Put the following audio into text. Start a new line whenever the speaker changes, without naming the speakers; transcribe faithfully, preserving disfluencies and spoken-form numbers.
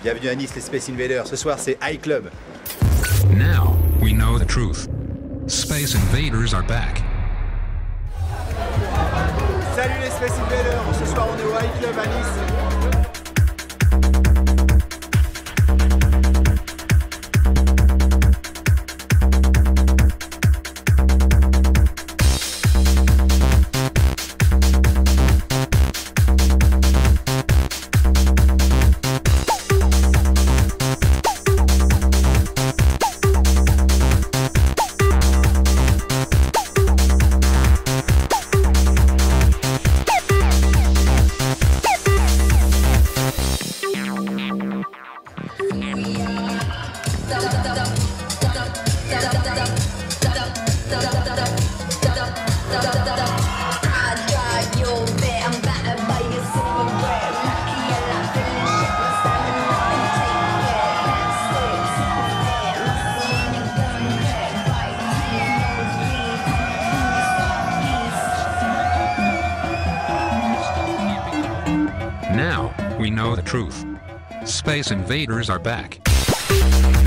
Bienvenue à Nice, les Space Invaders. Ce soir, c'est High Club.
Now we know the truth. Space Invaders are back.
Salut les Space Invaders. Ce soir, on est au High Club à Nice.
Now we know the truth. Space Invaders are back.